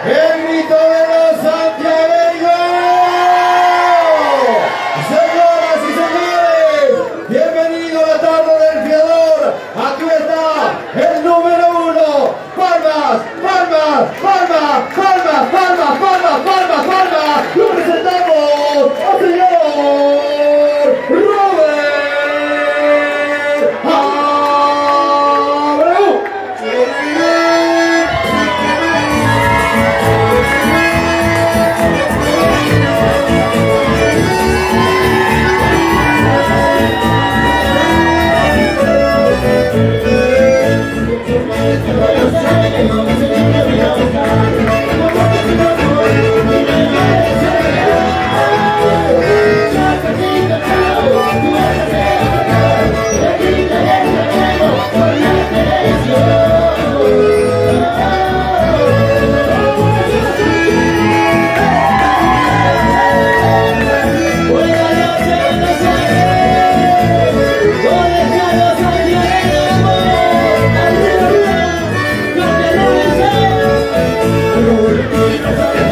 el grito de los santiagueños. Señoras y señores, bienvenido a la tarde del fiador. Aquí está el número 1. Palmas, palmas, palmas, palmas, palmas, palmas, palmas, palmas. Lo presentamos al señor Robert Abreu. Arriba, arriba,